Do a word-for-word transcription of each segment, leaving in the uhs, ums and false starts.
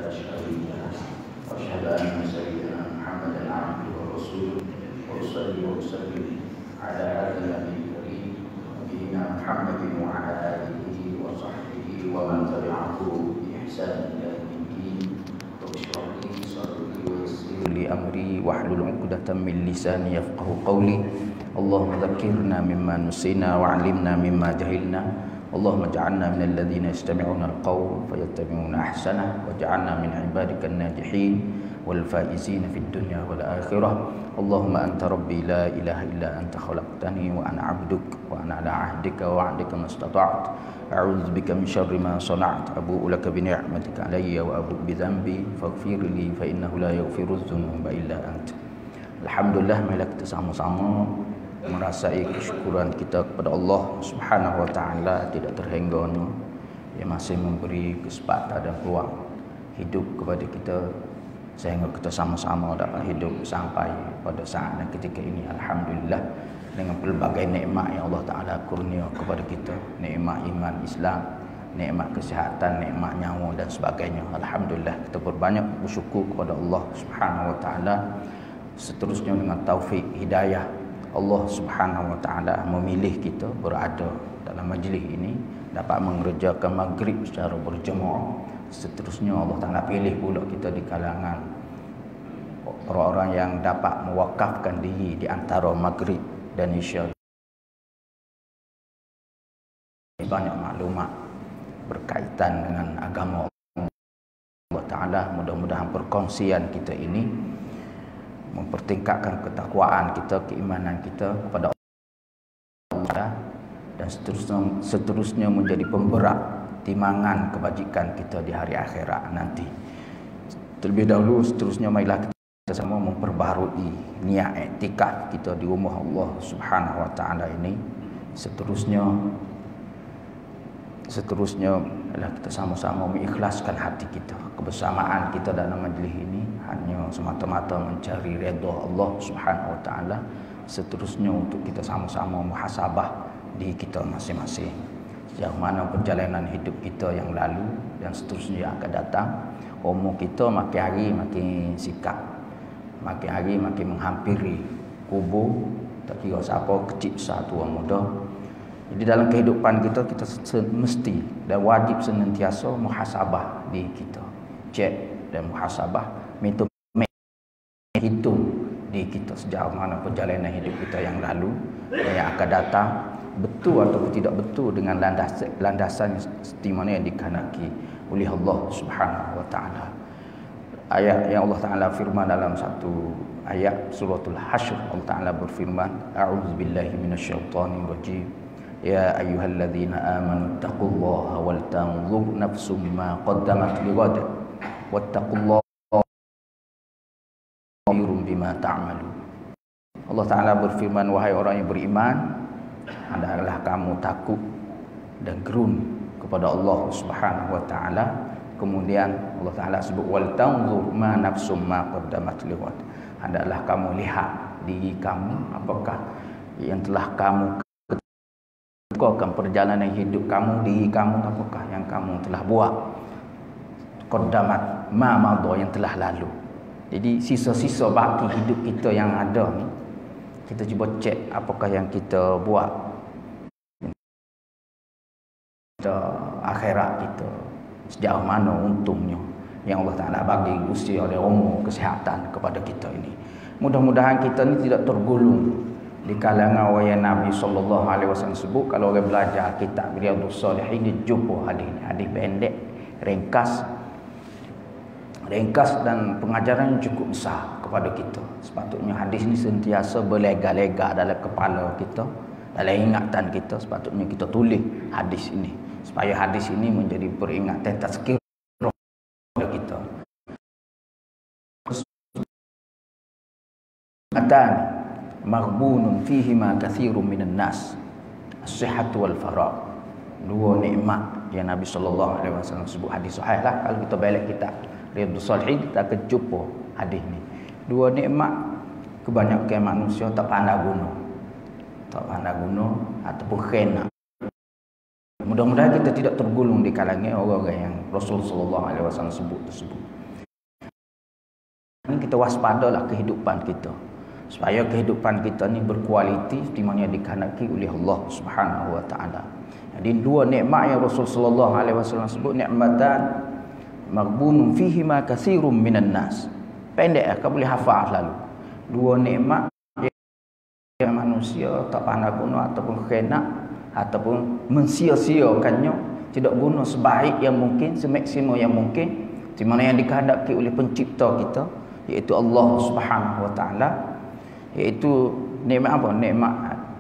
لا شريك له وأشهد أن سيدنا محمدا عبده ورسوله وأصلي وأسلم على هذا النبي الكريم نبينا محمد وعلى آله وصحبه ومن تبعه بإحسان إلى يوم الدين رب اشرح لي صدري ويسر لي أمري واحلل عقدة من لساني يفقهوا قولي اللهم ذكرنا مما نسينا وعلمنا مما جهلنا اللهم اجعلنا من الذين يستمعون القول فيتبعون أحسنه واجعلنا من عبادك الناجحين والفائزين في الدنيا والآخرة اللهم أنت ربي لا إله إلا أنت خلقتني وأنا عبدك وأنا على عهدك ووعدك ما استطعت أعوذ بك من شر ما صنعت أبوء لك بنعمتك علي وأبوء بذنبي فاغفر لي فإنه لا يغفر الذنوب إلا أنت. Alhamdulillah, marilah kita sama-sama merasai kesyukuran kita kepada Allah Subhanahu wa taala tidak terhingganya yang masih memberi kesempatan dan peluang hidup kepada kita sehingga kita sama-sama dapat hidup sampai pada saat dan ketika ini. Alhamdulillah, dengan pelbagai nikmat yang Allah taala kurnia kepada kita, nikmat iman Islam, nikmat kesihatan, nikmat nyawa dan sebagainya. Alhamdulillah, kita berbanyak bersyukur kepada Allah Subhanahu wa taala. Seterusnya dengan taufik hidayah Allah Subhanahu wa taala memilih kita berada dalam majlis ini dapat mengerjakan maghrib secara berjemaah. Seterusnya Allah taala pilih pula kita di kalangan orang-orang yang dapat mewakafkan diri di antara maghrib dan isya. Banyak maklumat berkaitan dengan agama Allah taala. Mudah-mudahan perkongsian kita ini mempertingkatkan ketakwaan kita, keimanan kita kepada Allah dan seterusnya, seterusnya menjadi pemberat timangan kebajikan kita di hari akhirat nanti. Terlebih dahulu, seterusnya marilah kita semua memperbaharui niat iktikaf kita di rumah Allah Subhanahu wa taala ini. Seterusnya seterusnya adalah kita sama-sama mengikhlaskan hati kita, kebersamaan kita dalam majlis ini hanya semata-mata mencari redha Allah Subhanahu wa taala. Seterusnya untuk kita sama-sama muhasabah diri kita masing-masing, sejauh mana perjalanan hidup kita yang lalu dan seterusnya yang akan datang. Umur kita makin hari makin sikap, makin hari makin menghampiri kubur, tak kira siapa, kecil besar, tua muda. Jadi dalam kehidupan kita, kita mesti dan wajib senantiasa muhasabah diri kita, cek dan muhasabah, minta hitung diri kita sejauh mana perjalanan hidup kita yang lalu dan yang akan datang, betul atau tidak betul dengan landasan landasan seperti mana yang dikehendaki oleh Allah Subhanahu wa taala. Ayat yang Allah taala firman dalam satu ayat suratul Hasyr, Allah taala berfirman, a'udzubillahi minasyaitonir rajim. Ya ayyuhalladzina amanu taqullaha wal tanzur nafsum ma qaddamat lighad wattaqullaha khabirum bima ta'malun. Allah taala berfirman, wahai orang yang beriman, hendaklah kamu takut dan gerun kepada Allah Subhanahu wa taala. Kemudian Allah taala sebut wal tanzur ma nafsum ma qaddamat lighad. Hendaklah kamu lihat diri kamu apakah yang telah kamu lakukan, perjalanan hidup kamu, diri kamu apakah yang kamu telah buat, qaddamat ma madha yang telah lalu. Jadi sisa-sisa baki hidup kita yang ada ni, kita cuba cek apakah yang kita buat kita akhirat kita sejauh mana untungnya yang Allah Taala bagi usia oleh umur kesihatan kepada kita ini. Mudah-mudahan kita ni tidak tergolong di kalangan orang Nabi sallallahu alaihi wasallam sebut kalau orang belajar kitab Riyadhus Shalihin dia jumpa hadis ni, hadis pendek, ringkas ringkas dan pengajaran yang cukup besar kepada kita. Sepatutnya hadis ni sentiasa berlega-lega dalam kepala kita, dalam ingatan kita. Sepatutnya kita tulis hadis ini supaya hadis ini menjadi peringatan tazkirah kepada kita. Atan maghbunun fihi ma katsirun minan nas as-sihhatu wal faragh. Dua nikmat yang Nabi sallallahu alaihi wasallam sebut, hadis sahih lah. Kalau kita balik kitab Riyadhus Shalihin kita akan jumpa hadis ni. Dua nikmat kebanyakan manusia tak pandai guna. Tak pandai guna ataupun kena. Mudah-mudahan kita tidak tergolong di kalangan orang-orang yang Rasulullah sallallahu alaihi wasallam sebut tersebut. kita waspadalah kehidupan kita, supaya kehidupan kita ni berkualiti di mana dikehendaki oleh Allah Subhanahu wa taala. Jadi dua nikmat yang Rasul sallallahu alaihi wasallam sebut, nikmatan maghbunun fihi ma katsirun minan nas. Pendek ah, kau boleh hafal lalu. Dua nikmat yang manusia tak pandai guna ataupun kena ataupun mensia-siakannya, tidak guna sebaik yang mungkin, semaksimal yang mungkin, di mana yang dikehendaki oleh pencipta kita, iaitu Allah Subhanahu wa taala, iaitu nikmat apa? Nikmat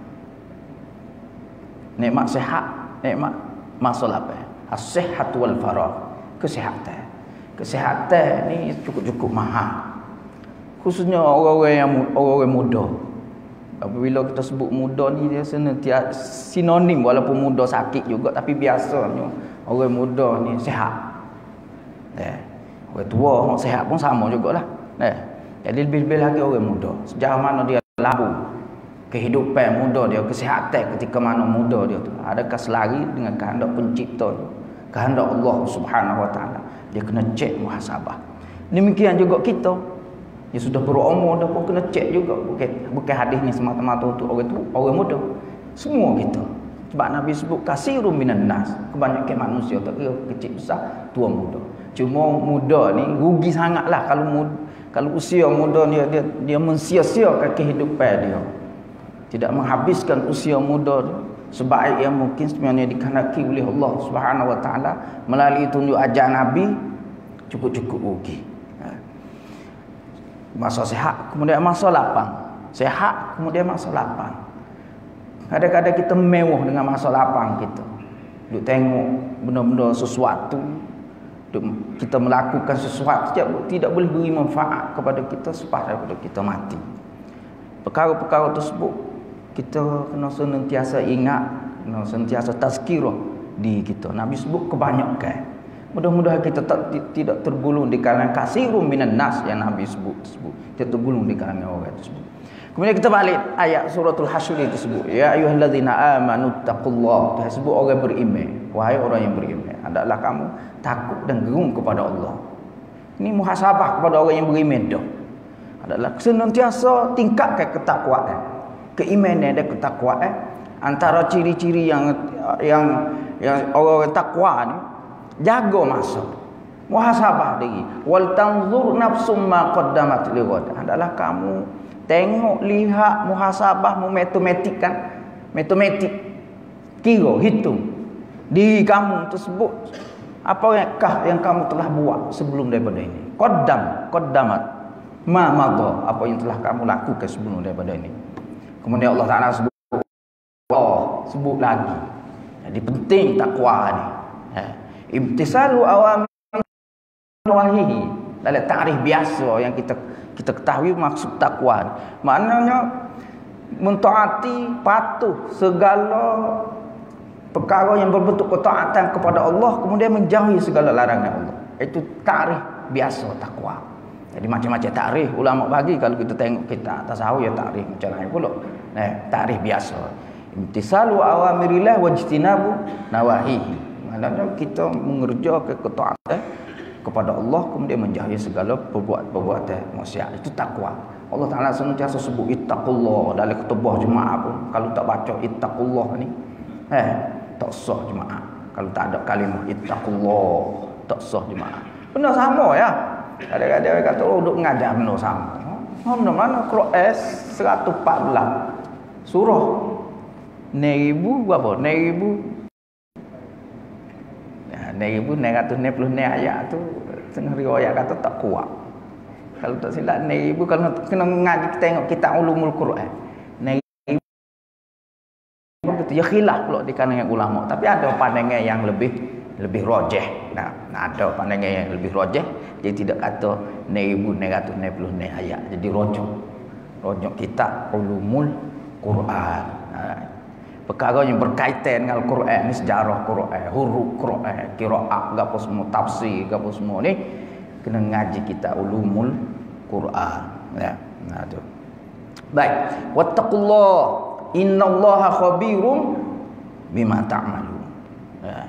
nikmat sihat, nikmat masalah apa? As-sihhat wal faragh. Kesihatan. Kesihatan ni cukup-cukup mahal. Khususnya orang-orang yang orang-orang muda. Apabila kita sebut muda ni, dia senantiasa sinonim, walaupun muda sakit juga, tapi biasanya orang muda ni sihat. Eh, orang tua orang sihat pun sama jugalah. Eh, jadi lebih-lebih lagi orang muda. Sejauh mana dia labu kehidupan muda dia, kesihatan ketika mana muda dia tu, adakah selari dengan kehendak pencipta dia, kehendak Allah Subhanahu wa taala. Dia kena cek muhasabah. Demikian juga kita, dia sudah berumur dah pun kena cek juga. Bukan bukan hadis ni semata-mata untuk orang tu, orang muda. Semua kita. Sebab Nabi sebut kasirun minan nas, kebanyakan manusia tak kira kecil besar, tua muda. Cuma muda ni rugi sangatlah kalau muda, kalau usia muda dia dia, dia mensia-siakan kehidupan dia. Tidak menghabiskan usia muda dia sebaik yang mungkin sebenarnya dikehendaki oleh Allah Subhanahu wa taala melalui tunjuk ajar Nabi, cukup-cukup rugi. Masa sihat, kemudian masa lapang. Sihat, kemudian masa lapang. Kadang-kadang kita mewah dengan masa lapang kita. Duk tengok benda-benda sesuatu, duk kita melakukan sesuatu tidak, tidak boleh beri manfaat kepada kita selepas daripada kita mati. Perkara-perkara tersebut kita kena senantiasa ingat, kena senantiasa tazkirah di kita. Nabi sebut kebanyakan. Mudah-mudahan kita tak, tidak tergulung di kalangan kasirun minan nas yang Nabi sebut tersebut. Tidak tergulung di kalangan orang tersebut. Kemudian kita balik ayat suratul Hasyr tersebut. Ya ayyuhallazina amanu taqullah. Dia sebut orang beriman. Wahai orang yang beriman, hendaklah kamu takut dan gerung kepada Allah. Ini muhasabah kepada orang yang beriman dah. Adalah senantiasa tingkatkan ketakwaan. Keimanan dan ketakwaan. Antara ciri-ciri yang yang yang orang takwa ni, jaga masa, muhasabah diri. Wal tanzur nafsum ma qaddamat lighad. Adalah kamu tengok, lihat, muhasabah, mematematikkan, matematik, kira, hitung diri kamu tersebut. Apakah yang kamu telah buat sebelum daripada ini? Qaddam, qaddamat ma madha, apa yang telah kamu lakukan sebelum daripada ini. Kemudian Allah Taala sebut, oh, sebut lagi. Jadi penting takwa ni. Eh. Imtisalu awamir nawahihi. Dalam takrif biasa yang kita kita ketahui maksud takwa. Maknanya mentaati, patuh segala perkara yang berbentuk ketaatan kepada Allah, kemudian menjauhi segala larangan Allah. Itu takrif biasa takwa. Jadi macam-macam takrif ulama bagi. Kalau kita tengok kita tasawuf ya takrif macam lain pula. Eh, takrif biasa. Imtisalu awamirillah wajtinabu nawahihi. Maknanya kita mengerjakan ketaatan kepada Allah, kemudian menjauhi segala perbuatan maksiat. Itu takwa. Allah Taala senantiasa sebut ittaqullah dalam khutbah Jumaat pun. Kalau tak baca ittaqullah ni, eh tak sah Jumaat. Kalau tak ada kalimah ittaqullah, tak sah Jumaat. Benar sama ya. Kadang-kadang orang kata oh duk mengajar benar sama. Oh, benar mana Quran seratus empat belas surah. Neribu berapa? Neribu enam ribu enam ratus enam puluh enam ayat tu setengah riwayat kata tak kuat. Kalau tak silap enam ribu, kalau kena ngaji tengok kitab ulumul Quran. enam ribu itu ya khilaf pula di kalangan ulama, tapi ada pandangan yang lebih lebih rajih. Nah, ada pandangan yang lebih rajih, jadi tidak kata enam ribu enam ratus enam puluh enam ayat. Jadi rojok. Rojok kitab ulumul Quran. Nah, perkara yang berkaitan dengan Al-Quran ni, sejarah Quran, huruf Quran, qiraat, gapo semua, tafsir, gapo semua ni kena ngaji kita ulumul Quran ya. Nah tu. Baik, wattaqullah innallaha khabirum bima ta'malun. Ya.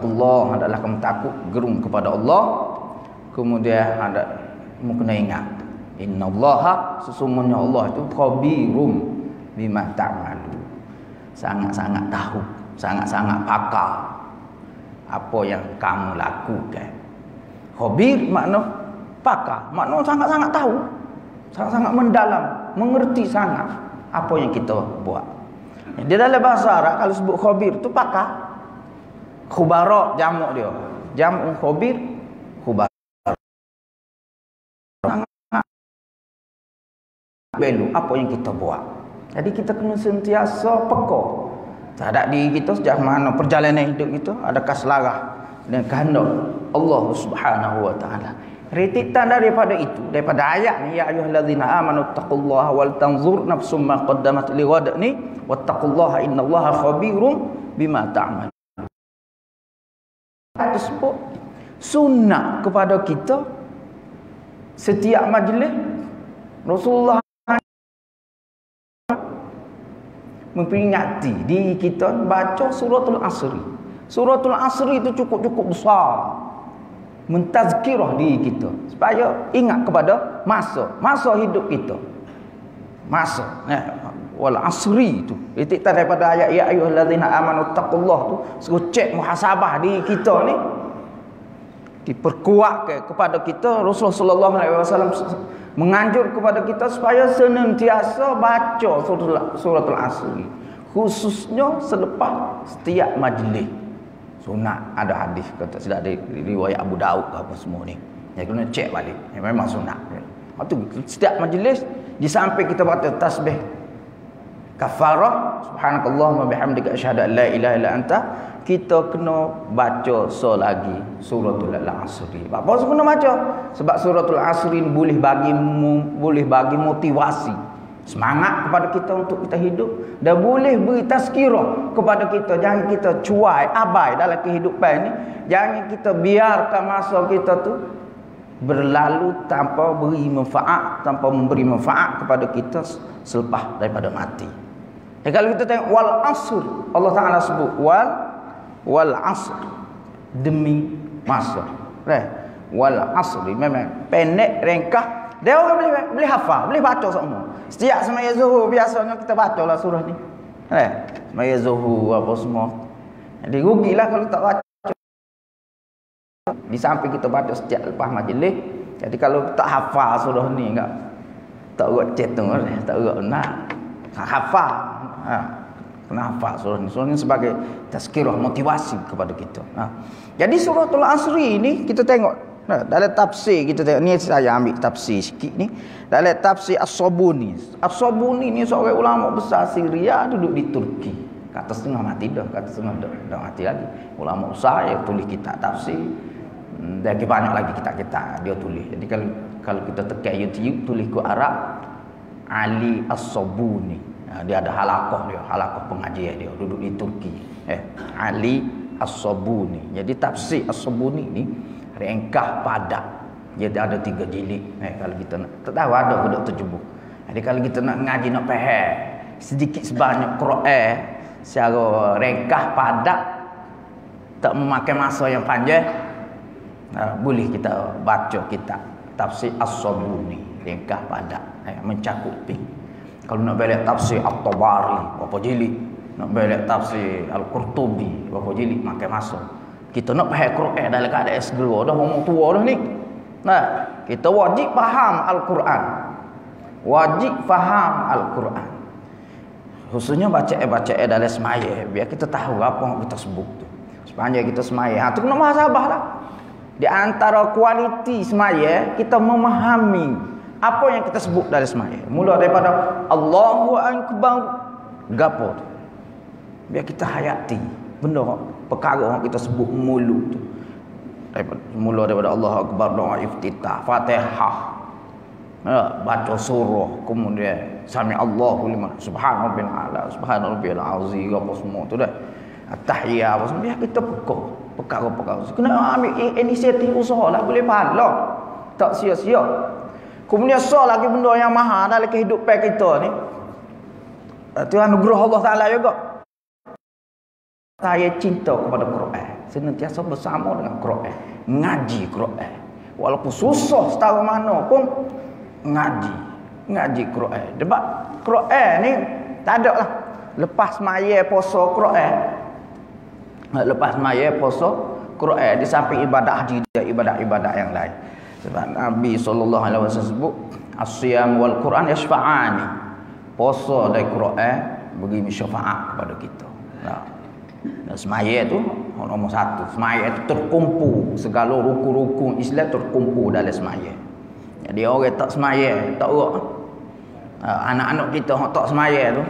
Wattaqullah adalah kamu takut, gerung kepada Allah. Kemudian ada kamu kena ingat Innallaha, sesungguhnya Allah itu khabirum bima ta'malu. Sangat-sangat tahu, sangat-sangat pakar apa yang kamu lakukan. Khabir makna pakar, makna sangat-sangat tahu, sangat-sangat mendalam, mengerti sangat apa yang kita buat. Di dalam bahasa Arab kalau sebut khabir tu pakar. Khubara jamak dia. Jamak khabir, khubara. Belu apa yang kita buat. Jadi kita kena sentiasa peka terhadap diri kita sejauh mana perjalanan hidup kita, adakah selarah dengan kehendak Allah Subhanahu wa taala. Rititan daripada itu, daripada ayat ni, ya ayyuhallazina amanu taqullaha wal tanzur nafsum ma qaddamat lighad ni wattaqullaha innallaha khabirum bima ta'malun. Tersebut sunnah kepada kita setiap majlis Rasulullah memperingati diri kita baca suratul asri. Suratul asri itu cukup-cukup besar mentazkirah diri kita supaya ingat kepada masa masa hidup kita, masa eh, wal asri itu kita daripada ayat ya ayyuhallazina amanu taqullah tu suruh cek muhasabah diri kita ni, diperkuatkan kepada kita. Rasulullah sallallahu alaihi wasallam menganjur kepada kita supaya senantiasa baca suratul, suratul asri, khususnya selepas setiap majlis sunat. Ada hadis kata sudah ada riwayat Abu Daud ke apa semua ni, jadi kena cek balik, ya, memang sunat. Waktu setiap majlis di samping kita baca tasbih kafarah subhanakallahumma bihamdika asyhadu an la ilaha illa anta, kita kena baca so lagi suratul asri. Apa sebab kena baca? Sebab suratul asri boleh bagi boleh bagi motivasi, semangat kepada kita untuk kita hidup, dan boleh beri tazkirah kepada kita. Jangan kita cuai abai dalam kehidupan ni. Jangan kita biarkan masa kita tu berlalu tanpa beri manfaat, tanpa memberi manfaat kepada kita selepas daripada mati. Eh, kalau kita tengok wal asr, Allah Taala sebut wal wal asr, demi masa. Right? Wal asri memang pendek, ringkas. Dia orang boleh boleh hafal, boleh baca semua. Setiap semaya zuhur biasanya kita bacalah surah ni. Eh, semaya zuhur apa semua. Jadi rugilah kalau tak baca. Di samping kita baca setiap lepas majlis. Jadi kalau tak hafal surah ni enggak tak urut cetung, tak urut nak hafal. Ha, kena hafal surah ni. Surah ni sebagai tazkirah, motivasi kepada kita. Ha. Jadi suratul asri ni kita tengok, nah, dalam tafsir kita tengok ni, saya ambil tafsir sikit ni. Dalam tafsir As-Sabuni. As-Sabuni ni seorang ulama besar Syria, duduk di Turki. Kata setengah mati dah, kata setengah dah, dah mati lagi. Ulama besar yang tulis kitab tafsir. Dan banyak lagi kitab-kitab dia tulis. Jadi kalau kalau kita tekan YouTube tulis ke Arab Ali As-Sabuni. Dia ada halaqah dia, halaqah pengajian dia, duduk di Turki. Eh, Ali As-Sabuni. Jadi tafsir As-Sabuni ni ringkas padat. Dia ada tiga jilid. Eh, kalau kita nak tak tahu ada ke tak terjebuk. Jadi kalau kita nak ngaji, nak faham sedikit sebanyak Quran secara ringkas padat, tak memakai masa yang panjang, nah, boleh kita baca kitab tafsir As-Sabuni, ringkas padat, eh, mencakupi. Kalau nak balik tafsir At-Tabari berapa jilid, nak balik tafsir Al-Qurtubi berapa jilid, makan masa. Kita nak faham Quran dalam keadaan segera dah, umur tua dah ni. Nah, kita wajib faham Al-Quran. Wajib faham Al-Quran. Khususnya bacaan-bacaan dalam semaya, biar kita tahu apa yang kita sebut tu. Sepanjang kita semaya, ha, tu kena muhasabah lah. Di antara kualiti semaya, kita memahami apa yang kita sebut dalam semaya. Mula daripada Allahu Akbar, gapo tu. Biar kita hayati benda perkara yang kita sebut mulut tu. Daripada, mula daripada Allahu Akbar, doa iftitah, Fatihah, ya, baca surah, kemudian sami Allahu liman subhana rabbil ala, subhana rabbil azim, apa semua tu dah. At-tahiyah apa semua, biar kita pekak perkara-perkara. Kena ambil inisiatif usaha lah, boleh pahala. Tak sia-sia. Kemudian so lagi benda yang mahal dalam kehidupan kita ni. Itu anugerah Allah Taala juga. Saya cinta kepada Quran, senantiasa bersama dengan Quran, ngaji Quran. Walaupun susah setara mana pun, ngaji. Ngaji Quran. Sebab Quran ni tak ada lah. Lepas semaya puasa Quran. Lepas semaya puasa Quran di samping ibadah haji dan ibadah-ibadah yang lain. Sebab Nabi sallallahu alaihi wasallam sebut as-siyam wal Quran yashfa'ani. Puasa dan Quran bagi syafaat kepada kita. Nah. Dan semaya tu nombor satu. Semaya tu terkumpul segala rukun-rukun Islam terkumpul dalam semaya. Jadi orang tak semaya, tak urak. Uh, anak-anak kita yang tak semaya tu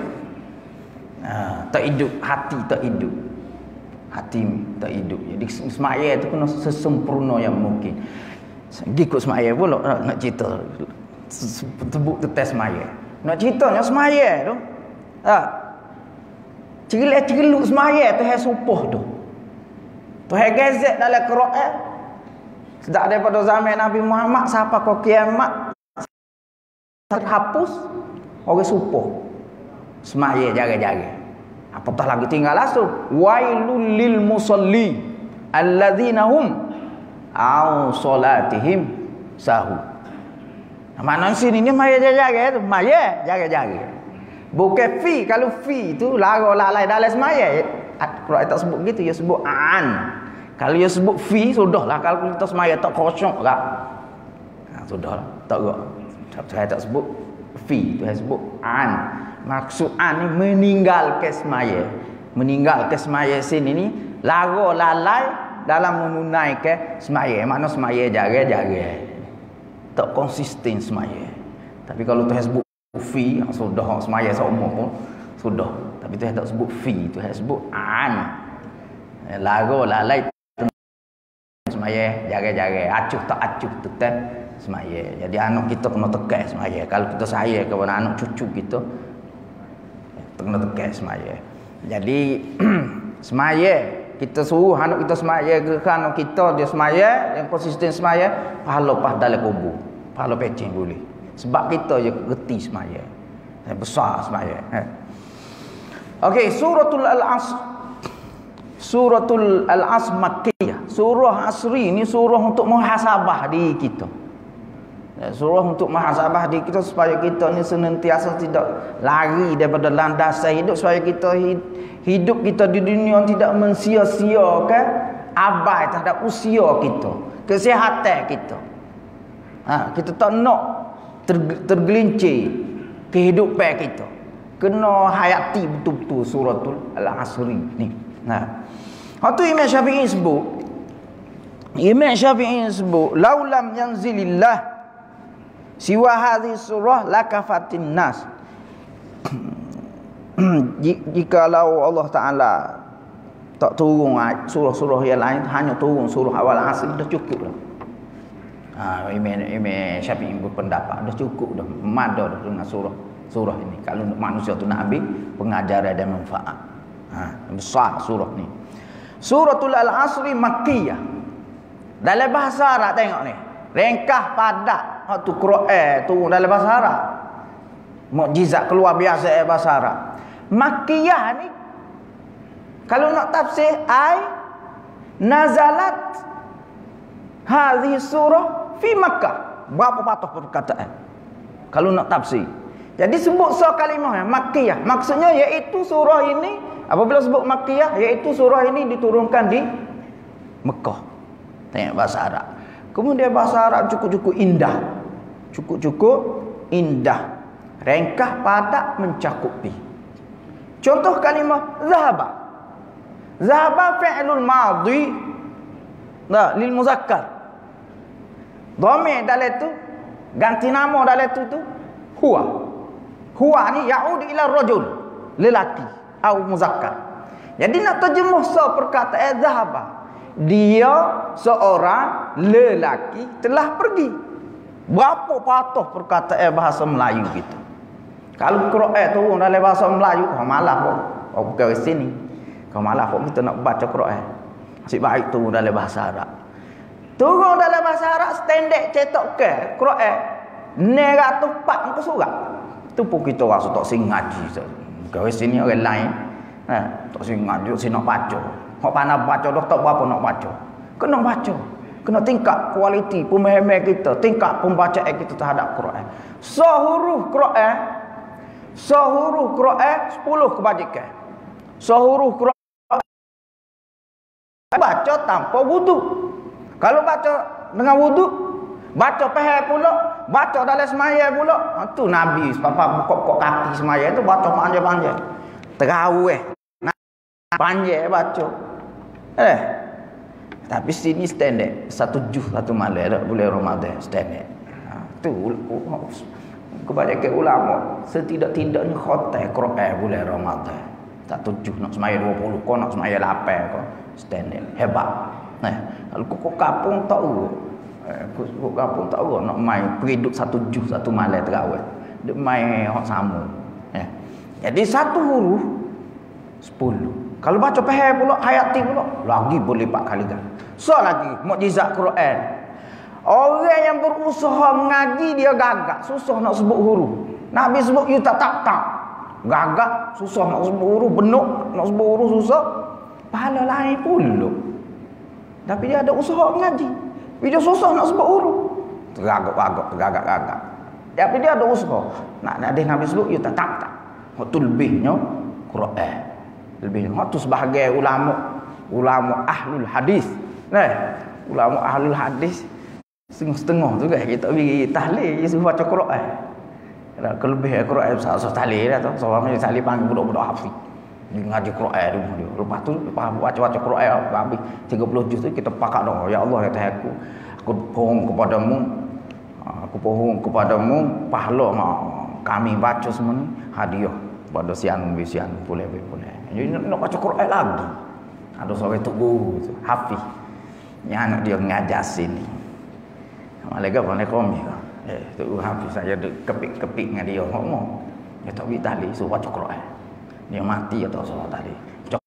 uh, tak hidup, hati tak hidup. Hati tak hidup. Jadi semaya tu kena sesempurna yang mungkin. Ikut semaya pula nak, nak cerita tebuk tetes semaya. Nak ceritanya semaya tu. Ha. Cerilek-ceriluk semaya tu hai supuh tu. Tu hai gazet dalam Quran. Sejak daripada zaman Nabi Muhammad sampai ke kiamat terhapus orang supuh semaya jaga-jaga. Apatah lagi tinggal langsung wailul lil musalli alladzina hum au salatihim sahu. Mana sini ni maya jaga-jaga tu, maya jaga-jaga. Bukan fi, kalau fi tu lara lalai dalam semaya. Quran tak sebut gitu, dia sebut an. Kalau dia sebut fi sudahlah, kalau kita semaya tak kosong lah. Ha, sudahlah, tak gerak. Saya tak sebut fi, tu saya sebut an. Maksud an ni meninggalkan semaya. Meninggalkan semaya sini ni lara lalai dalam menunaikan semaya. Makna semaya jaga-jaga. Tak konsisten semaya. Tapi kalau tu saya sebut fi, sudah semaya seumur pun sudah. Tapi tu saya tak sebut fi, tu saya sebut an. Lara lalai semaya jaga-jaga, acuh tak acuh tetap semaya. Jadi anak kita kena tekan semaya. Kalau kita sayang kepada anak cucu kita, kena tekan semaya. Jadi semaya kita suruh anak kita semaya ke anak kita dia semaya yang konsisten semaya, pahala pas dalam kubur, pahala pecing boleh. Sebab kita je reti semaya, besar semaya. Okey, suratul al-asr. Suratul Al-Asr Makkiyah. Surah Asri ni surah untuk muhasabah diri kita. Surah untuk muhasabah diri kita supaya kita ni senantiasa tidak lari daripada landasan hidup, supaya kita hidup kita di dunia tidak mensia-siakan abai terhadap usia kita, kesihatan kita. Ha, kita tak nak ter, tergelincir kehidupan kita. Kena hayati betul-betul suratul Al-Asri ni. Nah. Waktu Imam Syafi'i sebut, Imam Syafi'i sebut, laulam yanzilillah siwa hadhihi surah lakafatin nas. Jikalau Allah Taala tak turun surah-surah yang lain, hanya turun surah awal Asr, dah cukup dah. Ha, Imam Imam Syafi'i berpendapat dah cukup dah, mada dah dengan surah surah ini. Kalau manusia tu nak ambil pengajaran dan manfaat. Ha, besar surah ni. Suratul Al-Asri Makkiyah. Dalam bahasa Arab tengok ni. Ringkas padat. Hak tu Quran tu dalam bahasa Arab. Mukjizat keluar biasa eh bahasa Arab. Makkiyah ni kalau nak tafsir ai nazalat hadhihi surah fi Makkah. Berapa patah perkataan? Kalau nak tafsir. Jadi sebut so kalimah Makkiyah. Maksudnya iaitu surah ini, apabila sebut Makkiyah, iaitu surah ini diturunkan di Mekah. Tengok bahasa Arab. Kemudian bahasa Arab cukup-cukup indah. Cukup-cukup indah. Ringkas padat mencakupi. Contoh kalimah zahaba. Zahaba fi'lul madhi. Nah, lil muzakkar. Dhamir dalam tu, ganti nama dalam tu tu huwa. Huwa ni ya'ud ila rajul, lelaki atau muzakkar. Jadi nak terjemuh so perkataan zahaba, dia seorang lelaki telah pergi. Berapa patah perkataan bahasa Melayu kita. Kalau Quran turun dalam bahasa Melayu, kau malah kok. Oh bukan sini. Kau malah kok kita nak baca Quran. Asyik baik turun dalam bahasa Arab. Turun dalam bahasa Arab standard cetak ke Quran enam ratus empat muka surat. Tu pun kita rasa tak sing ngaji. Kau sini orang lain. Ha, tak sing ngaji, sing nak baca. Hak pandai baca dah tak berapa nak baca. Kena baca. Kena tingkat kualiti pemahaman kita, tingkat pembacaan kita terhadap Quran. Sehuruf Quran, sehuruf Quran sepuluh kebajikan. Sehuruf Quran baca tanpa wudu. Kalau baca dengan wudu, baca pahal pula, baca dalam semaya pula. Ha, tu Nabi papa pokok-pokok kaki semaya tu baca panjang-panjang. Terawih. Panjang baca. Eh. Tapi sini standard satu juz satu malam dak boleh Ramadan standard. Ha, tu kebanyakan ulama setidak-tidaknya khatam Quran bulan Ramadan. Satu juz nak semaya dua puluh kau nak semaya lapan kau standard. Hebat. Nah, kalau kau kampung tahu. Eh, kau kampung tahu nak main periduk satu juz satu malam terawih. Dia main hak sama. Eh. Jadi satu huruf sepuluh. Kalau baca pahal pula hayati pula lagi boleh empat kali kan. So lagi mukjizat Quran. Orang yang berusaha mengaji dia gagak, susah nak sebut huruf. Nabi sebut you tak tak tak. Gagak, susah nak sebut huruf, benuk nak sebut huruf susah. Pahala lain pula. Tapi dia ada usaha mengaji. Dia susah nak sebut huruf. Tergagak-gagak, tergagak-gagak. Tapi dia ada usaha. Nak nak dia Nabi sebut you tak tak tak. Waktu lebihnya Quran. Lebih tu sebahagian ulama ulama ahlul hadis. Nah, ulama ahlul hadis setengah-setengah juga kita pergi tahlil dia suruh baca Quran. Kalau kelebihan Quran sah-sah tahlil dah tu. Seorang ni tahlil panggil budak-budak hafiz. Dia ngaji Quran dulu dia. Lepas tu lepas baca-baca Quran habis tiga puluh juz tu kita pakat dah. Ya Allah kata aku aku pohon kepadamu aku pohon kepadamu pahala kami baca semua ni hadiah pada sian bisian boleh boleh. Jadi nak baca Quran lagi. Ada seorang tok guru tu, hafiz. Yang anak dia ngajar sini. Malaikat pandai komi. Eh, tok hafiz saya dek kepik-kepik dengan dia ngomong. Dia tak boleh tahlil suruh baca Quran. Dia mati atau suruh tahlil.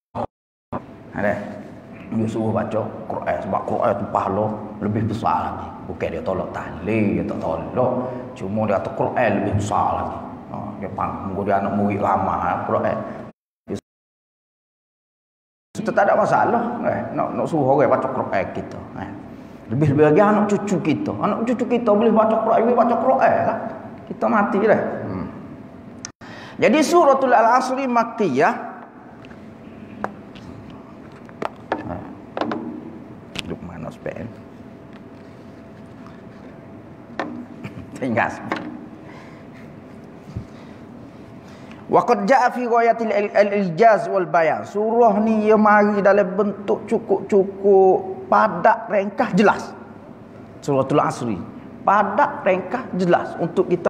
Ada. Dia suruh baca Quran sebab Quran tu pahala lebih besar lagi. Bukan dia tolak tahlil, dia tak tolak. Cuma dia atas Quran lebih besar lagi. Oh, dia panggil dia anak murid lama Quran. Kita tak ada masalah eh, nak, nak suruh orang baca Quran kita eh. Lebih-lebih lagi anak cucu kita. Anak cucu kita boleh baca Quran, boleh baca Quran lah. Kita mati dah. Hmm. Jadi suratul Al-Asri Makkiyah. Eh. Duduk mana spek? Tinggal. Waqad jaa fi ghayatil al-ijaz wal bayan. Surah ni ia mari dalam bentuk cukup-cukup padat, ringkas, jelas. Suratul Asri. Padat, ringkas, jelas untuk kita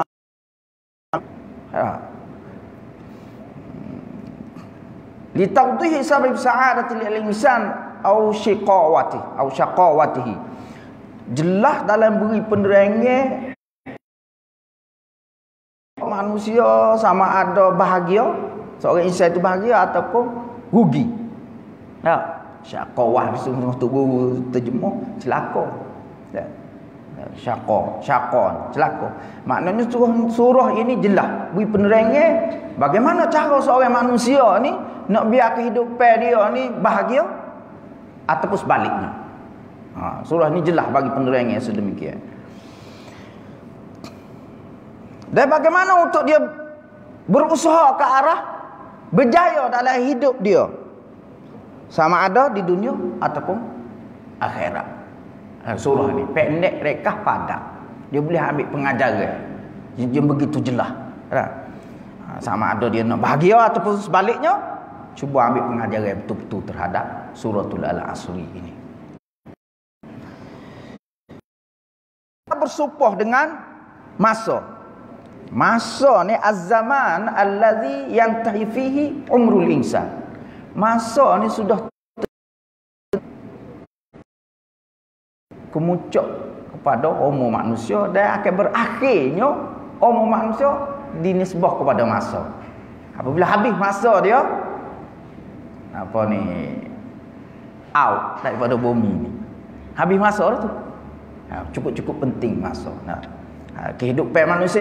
ha. Li tawdihi sabab sa'adatil insan au shiqawati au syaqawatihi. Jelas dalam beri penerangan manusia sama ada bahagia, seorang insan itu bahagia ataupun rugi. Ya, syaqawah disuruh tu guru terjemah celaka. Ya. Syaqa, syaqon, celaka. Maknanya surah surah ini jelas beri penerangan bagaimana cara seorang manusia ni nak biar kehidupan dia ni bahagia ataupun sebaliknya. Ha, surah ni jelas bagi penerangan sedemikian. Dan bagaimana untuk dia berusaha ke arah berjaya dalam hidup dia, sama ada di dunia ataupun akhirat. Surah ni pendek, rekah, padat. Dia boleh ambil pengajaran. Dia begitu jelas. Sama ada dia nak bahagia ataupun sebaliknya, cuba ambil pengajaran betul-betul terhadap suratul Al-Asri ini. Kita bersumpah dengan masa. Masa ni az-zaman allazi yantahi fihi umrul insan. Masa ni sudah kemuncak kepada umur manusia dan akan berakhirnya umur manusia dinisbah kepada masa. Apabila habis masa dia apa ni out daripada bumi ni. Habis masa dah tu. Ha, cukup-cukup penting masa. Nah, ha, kehidupan manusia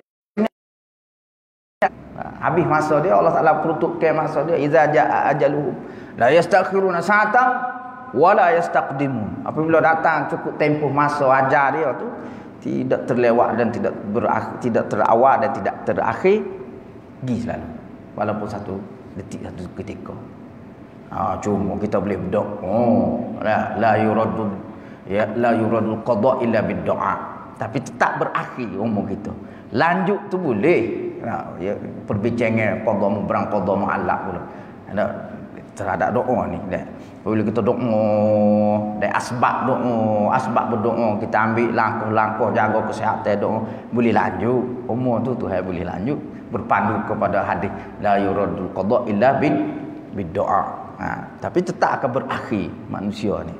habis masa dia Allah Taala peruntukkan masa dia iza jaa ajaluhum la yastakhiruna sa'atan wala yastaqdimun. Apabila datang cukup tempoh masa ajar dia tu tidak terlewat dan tidak berakhir, tidak terawal dan tidak terakhir, pergi selalu walaupun satu detik satu ketika. Ha, cuma kita boleh berdoa. Oh, la la yuraddu ya la yuradul qada illa bid doa. Tapi tetap berakhir umur kita. Lanjut tu boleh. Ha, ya perbincangan qada mubrang qada muallaq pula. Ada terhadap doa ni dah. Bila kita doa dan asbab doa, asbab berdoa kita ambil langkah-langkah jaga kesihatan doa, boleh lanjut. Umur tu Tuhan boleh lanjut berpandu kepada hadis la yuradul qada illa bid bid doa. Ha, tapi tetap akan berakhir manusia ni.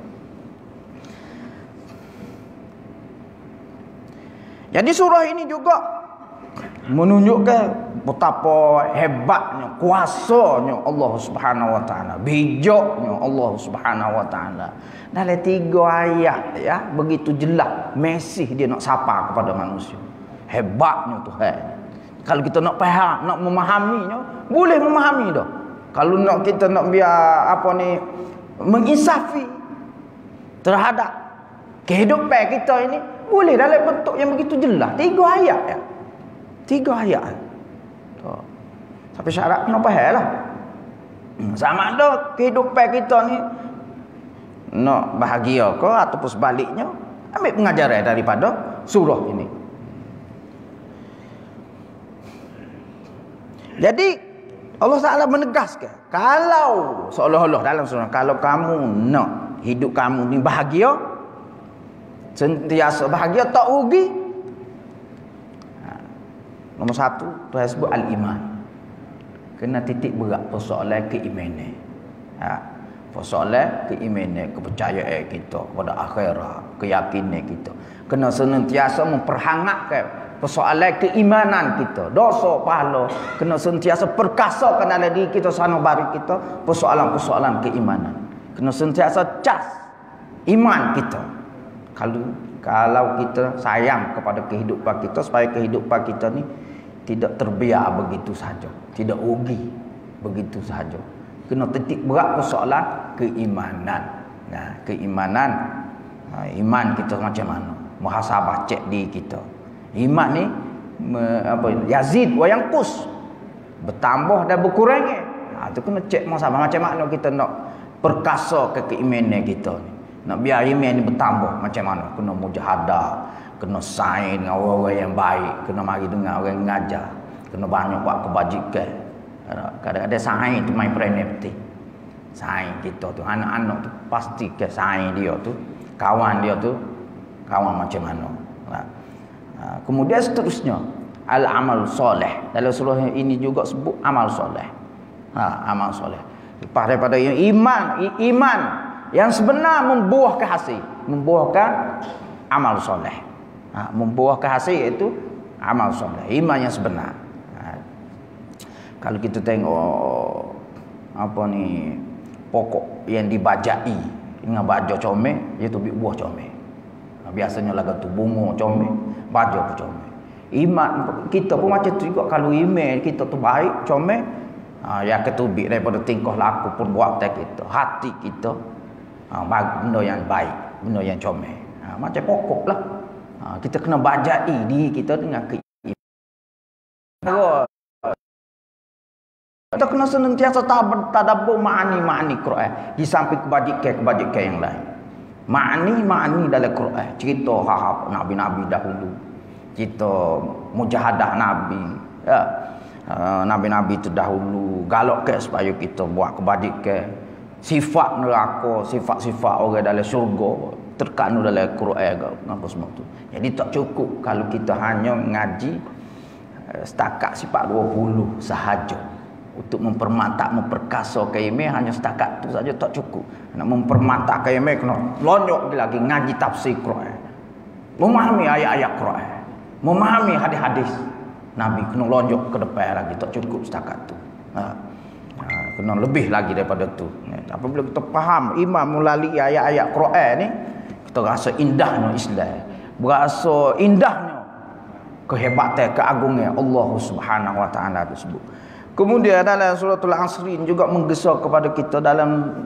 Jadi surah ini juga menunjukkan betapa hebatnya, kuasanya Allah Subhanahu wa taala, bijaknya Allah Subhanahu wa taala. Dalam tiga ayat ya, begitu jelas mesej dia nak sapa kepada manusia. Hebatnya Tuhan. Kalau kita nak faham, nak memahaminya, boleh memahami dah. Kalau nak kita nak biar apa ni menginsafi terhadap kehidupan kita ini, boleh dalam bentuk yang begitu jelas. Tiga ayat ya. Tiga ayat. Oh. Tapi syarat kena faham lah. Sama ada kehidupan kita ni nak bahagia ke ataupun sebaliknya, ambil pengajaran daripada surah ini. Jadi Allah Taala menegaskan, kalau seolah-olah dalam surah, kalau kamu nak hidup kamu ni bahagia, sentiasa bahagia, tak rugi. Nombor satu, Tuhan sebut al-iman. Kena titik berat persoalan keimanan. Ha, persoalan keimanan, kepercayaan kita kepada akhirat, keyakinan kita. Kena senantiasa memperhangatkan persoalan keimanan kita. Dosa pahala kena sentiasa perkasakan dalam diri kita, sanubari kita persoalan-persoalan keimanan. Kena sentiasa cas iman kita. Kalau kalau kita sayang kepada kehidupan kita, supaya kehidupan kita ni tidak terbiar begitu saja, tidak rugi begitu saja. Kena titik berat persoalan keimanan. Nah, keimanan, ha, iman kita macam mana? Muhasabah, cek diri kita. Iman ni me, apa yazid wa yanqus, bertambah dan berkurang. Ha, tu kena cek muhasabah macam mana kita nak perkasa ke keimanan kita ni. Nak biar iman ni bertambah macam mana? Kena mujahadah, kena saing dengan orang-orang yang baik, kena mari dengan orang yang ngajar, kena banyak buat kebajikan. Kadang-kadang saing tu main prenepti. Saing kita tu, anak-anak tu pasti ke saing dia tu, kawan dia tu kawan macam mana. Kemudian seterusnya al-amal soleh. Dalam surah ini juga sebut amal soleh. Ha, amal soleh. Lepas daripada yang iman, iman yang sebenar membuahkan hasil, membuahkan amal soleh. Ha, membuahkan hasil iaitu amal soleh, iman yang sebenar. Ha, kalau kita tengok apa ni pokok yang dibajai dengan baja comel, iaitu buah comel. Ha, biasanya lagu tu bunga comel, baja pun comel. Iman kita pun macam tu juga. Kalau iman kita tu baik, comel, ha, yang ketubik daripada tingkah laku perbuatan kita, hati kita, ha, benda yang baik, benda yang comel. Ha, macam pokok lah. Ha, kita kena bajai diri kita dengan keimanan. Kita kena senantiasa tadabbur ma'ani-ma'ani Quran di samping kebajikan-kebajikan yang lain. Ma'ani-ma'ani dalam Quran, cerita hak nabi-nabi dahulu, cerita mujahadah nabi, ya. Uh, nabi-nabi terdahulu galakkan supaya kita buat kebajikan. Sifat neraka, sifat-sifat orang dalam syurga terkandung dalam Quran apa semua tu. Jadi tak cukup kalau kita hanya ngaji uh, setakat sifat dua puluh sahaja. Untuk mempermantap, memperkasa keiman hanya setakat tu saja tak cukup. Nak mempermantap keiman kena lonjok lagi ngaji tafsir Quran. Memahami ayat-ayat Quran. Memahami hadis-hadis Nabi, kena lonjok ke depan lagi, tak cukup setakat tu. Ha. Ha, kena lebih lagi daripada tu. Apabila kita faham iman melalui ayat-ayat Quran ni, kita rasa indahnya Islam. Berasa indahnya kehebatan, keagungan Allah Subhanahu wa taala tersebut. Kemudian dalam suratul Asrin juga menggesa kepada kita dalam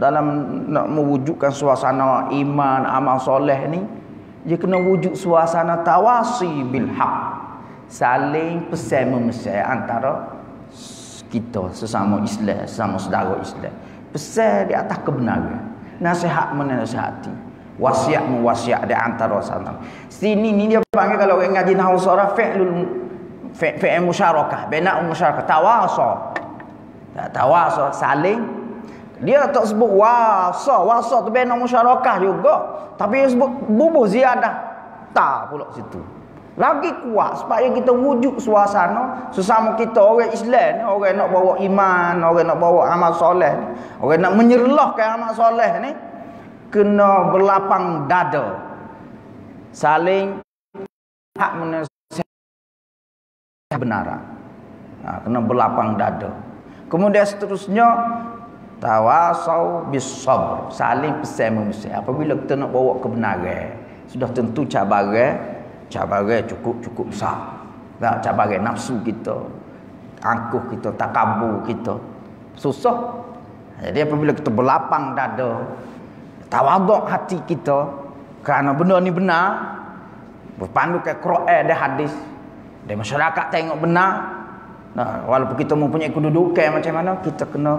dalam nak mewujudkan suasana iman, amal soleh ni, dia kena wujud suasana tawasi bil haq, saling pesan memesan antara kita sesama Islam, sesama saudara Islam, pesan di atas kebenaran, nasihat menasihati, wasiat mewasiat di antara sana. Sini ni dia panggil kalau orang ngaji nahwu saraf fi'lul fi'il musyarakah, bina musyarakah, tawasa. Tak tawasa saling, dia tak sebut wasa, wasa tu bina musyarakah juga, tapi dia sebut bubuh ziyadah ta pula situ. Lagi kuat supaya kita wujud suasana sesama kita orang Islam ni, orang nak bawa iman, orang nak bawa amal soleh, orang nak menyerlahkan amal soleh ni, kena berlapang dada, saling hak menasihat kebenaran, ha, kena berlapang dada. Kemudian seterusnya tawasau bis sabr, saling pesan memesan. Apabila kita nak bawa kebenaran, sudah tentu cabaran, cabaran cukup-cukup besar. Tak, cabaran nafsu kita, angkuh kita, takabur kita, susah. Jadi apabila kita berlapang dada, tawaduk hati kita kerana benda ni benar, berpandu ke Quran dan hadis, dan masyarakat tengok benar. Nah, walaupun kita mempunyai kedudukan macam mana, kita kena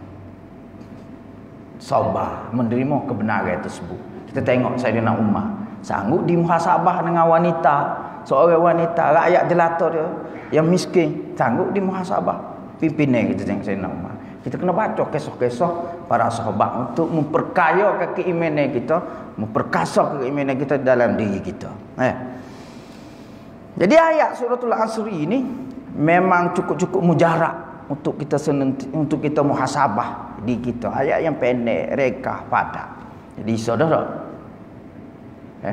sabar menerima kebenaran tersebut. Kita tengok Sayyidina Umar sanggup dimuhasabah dengan wanita, seorang wanita rakyat jelata dia yang miskin, sanggup dimuhasabah. Pimpinan kita tengok Sayyidina Umar. Kita kena baca kisah-kisah para sahabat untuk memperkaya keimanan kita, memperkasa keimanan kita dalam diri kita. Eh. Jadi ayat suratul Asri ini memang cukup-cukup mujarab untuk kita senanti, untuk kita muhasabah di kita. Ayat yang pendek, rekah, padat. Jadi saudara, eh,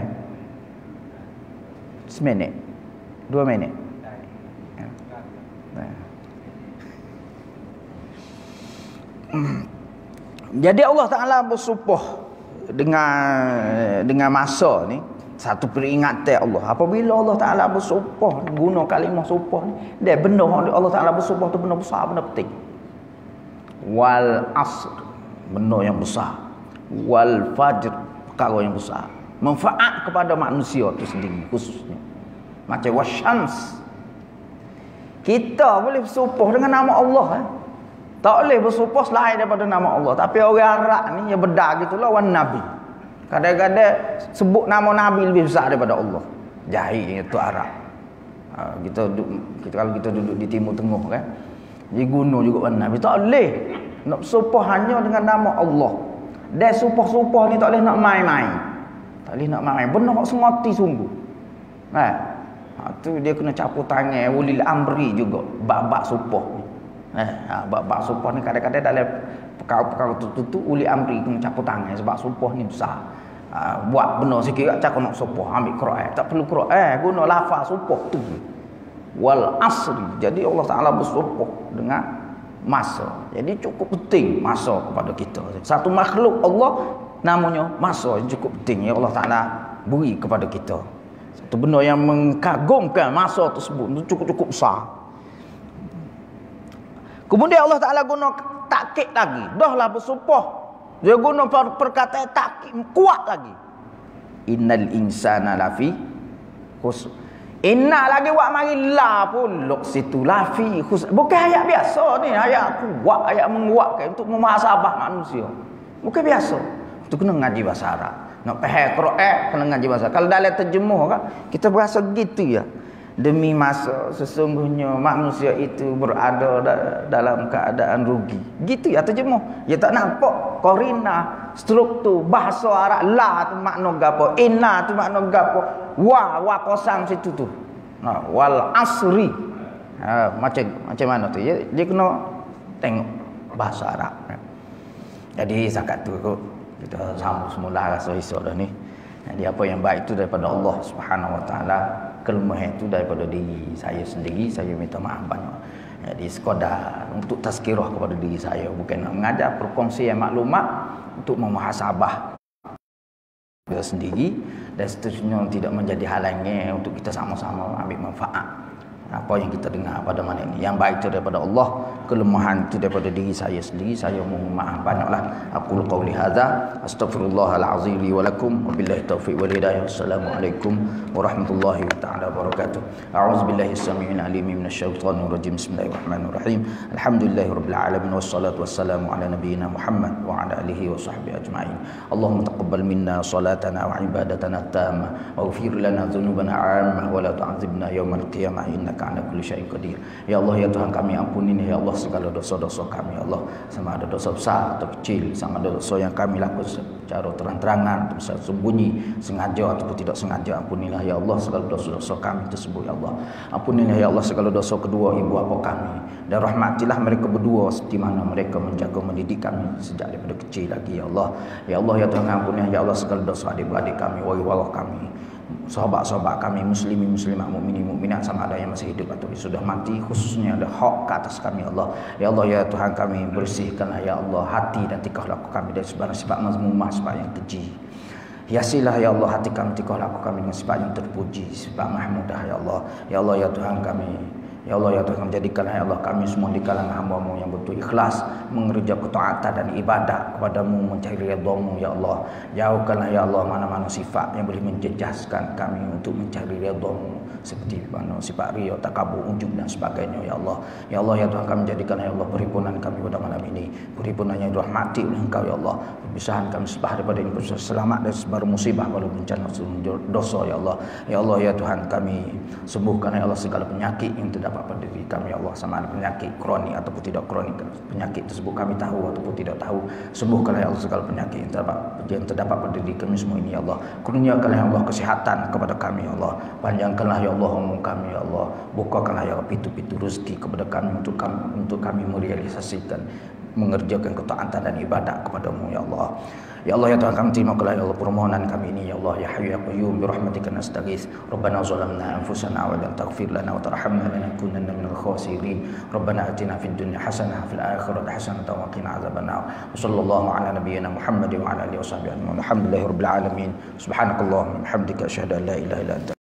seminit, dua minit. Eh. Eh. Jadi Allah Ta'ala bersumpah dengan dengan masa ni, satu peringatan Allah. Apabila Allah Ta'ala bersumpah, guna kalimah sumpah ni, dia benda Allah Ta'ala bersumpah tu benda besar, benda penting. Wal asr, benda yang besar. Wal fajr, perkara yang besar. Manfaat kepada manusia tu sendiri khususnya. Macam wasyams, kita boleh bersumpah dengan nama Allah, eh? Tak boleh bersumpah selain daripada nama Allah. Tapi orang Arab ni yang bedah gitulah, wan nabi. Kadang-kadang sebut nama Nabi lebih besar daripada Allah. Jahil itu Arab. Ha, kita, kita kalau kita duduk di Timur Tengah kan, dia guna juga wan Nabi. Tak boleh nak bersumpah hanya dengan nama Allah. Dan sumpah-sumpah ni tak boleh nak main-main. Tak boleh nak main-main. Benar semati sungguh. Ha, ha, tu dia kena capur tangan ulil amri juga bab-bab sumpah ni. Eh, ha, bab-bab sumpah ni kadang-kadang dalam perkara-perkara tertentu uli amri kena capur tangan sebab sumpah ni besar. Ha, buat benar sikit cakap nak sumpah ambil Quran, tak perlu Quran, guna lafaz sumpah tu. Wal asri, jadi Allah Taala bersumpah dengan masa. Jadi cukup penting masa kepada kita. Satu makhluk Allah namanya masa, cukup penting ya Allah Taala beri kepada kita. Satu benda yang mengagumkan masa tersebut cukup-cukup besar. Kemudian Allah Ta'ala guna takkid lagi. Dahlah bersumpah, dia guna perkataan takkid kuat lagi. Innal insana lafi khusr. Inna lagi buat mari la pulak situ lafi khusr. Bukan ayat biasa ni, ayat kuat, ayat menguatkan untuk memuhasabah manusia. Bukan biasa. Itu kena ngaji bahasa Arab. Nak faham Quran kena ngaji bahasa. Kalau dalam terjemuh kan, kita berasa gitu ya. Demi masa sesungguhnya manusia itu berada dalam keadaan rugi. Gitu ya terjemuh. Ya tak nampak korina, struktur bahasa Arab. La tu makna gapo, inna tu makna gapo, wa wa kosong situ tu. Nah, wal asri. Ha, macam macam mana tu? Ya, dia kena tengok bahasa Arab. Jadi zakat tu kita sambung semula rasa esok dah ni. Jadi apa yang baik itu daripada Allah Subhanahu Wa Taala, kelemahan itu daripada diri saya sendiri. Saya minta maaf banyak. Jadi sekadar untuk tazkirah kepada diri saya, bukan nak mengajar, perkongsian maklumat untuk memuhasabah kita sendiri dan seterusnya tidak menjadi halangan untuk kita sama-sama ambil manfaat apa yang kita dengar pada malam ini. Yang baik itu daripada Allah, kelemahan itu daripada diri saya sendiri. Saya mohon maaf banyaklah. Aku qauli hadza astaghfirullahal azim li wa lakum wa billahi taufiq wal hidayah. Assalamualaikum warahmatullahi taala wabarakatuh. A'udzubillahi samii'il alim minasyaitonir rajim. Bismillahirrahmanirrahim. Alhamdulillahirabbil alamin wassalatu wassalamu ala nabiyyina Muhammad wa ala alihi wa sahbihi ajma'in. Allahumma taqabbal minna salatana wa ibadatana tamma waghfir lana dzunubana 'ammah wa la tu'adzibna yaumal qiyamah innaka 'ala kulli syai'in qadir. Ya Allah, ya Tuhan kami, ampuni ya Allah segala dosa-dosa kami ya Allah, sama ada dosa besar atau kecil, sama ada dosa yang kami lakukan secara terang-terangan atau secara sembunyi, sengaja ataupun tidak sengaja. Ampunilah ya Allah segala dosa-dosa kami tersebut ya Allah. Ampunilah ya Allah segala dosa kedua ibu bapa kami, dan rahmatilah mereka berdua seperti mana mereka menjaga mendidik kami sejak daripada kecil lagi ya Allah. Ya Allah, ya Tuhan ampunilah ya Allah segala dosa adik-beradik kami, wali-wali kami, sahabat-sahabat kami, muslimin muslimat, mukminin mukminat, sama ada yang masih hidup atau sudah mati, khususnya ada hak ke atas kami ya Allah. Ya Allah, ya Tuhan kami, bersihkanlah ya Allah hati dan tingkah laku kami dari sebarang sifat mazmumah, sifat yang keji. Hiasilah ya Allah hati kami, tingkah laku kami dengan sifat yang terpuji, sifat mahmudah ya Allah. Ya Allah, ya Tuhan kami, ya Allah, ya Tuhan, jadikanlah ya Allah kami semua di kalangan hamba-Mu yang betul ikhlas mengerjakan ketaatan dan ibadah kepadamu, mencari ridha-Mu ya Allah. Jauhkanlah ya Allah mana-mana sifat yang boleh menjejaskan kami untuk mencari ridha-Mu, seperti mana sifat riya, takabur, ujub dan sebagainya ya Allah. Ya Allah, ya Tuhan kami, jadikanlah ya Allah perhimpunan kami pada malam ini perhimpunan yang dirahmati oleh Engkau ya Allah. Perpisahan kami sebah daripada ini selamat dari sebarang musibah walau bencana dosa ya Allah. Ya Allah, ya Tuhan kami, sembuhkanlah ya Allah segala penyakit yang terdapat pada diri kami ya Allah, sama ada penyakit kronik ataupun tidak kronik. Penyakit tersebut kami tahu ataupun tidak tahu, sembuhkanlah ya Allah segala penyakit yang terdapat, yang terdapat pada diri kami semua ini ya Allah. Kurniakanlah ya Allah kesihatan kepada kami ya Allah. Panjangkanlah ya Allah umur kami ya Allah. Bukakanlah ya Allah pintu-pintu rezeki kepada kami untuk kami untuk kami merealisasikan mengerjakan ketaatan dan ibadah kepadamu ya Allah. Ya Allah, ya Tuhan kami, terimakanlah ya Allah permohonan kami ini ya Allah. Ya Hayyu ya Qayyum bi rahmatika nastaghits. Rabbana zalamna anfusana wa lam taghfir lana wa tarhamna lanakunanna minal khasirin. Rabbana atina fid dunya hasanah wa fil akhirati hasanah wa qina adzabannar. Wa sallallahu ala nabiyyina Muhammad wa ala alihi washabbihi ajma'in. Alhamdulillahirabbil alamin. Subhanakallahumma wa bihamdika asyhadu an la ilaha illa anta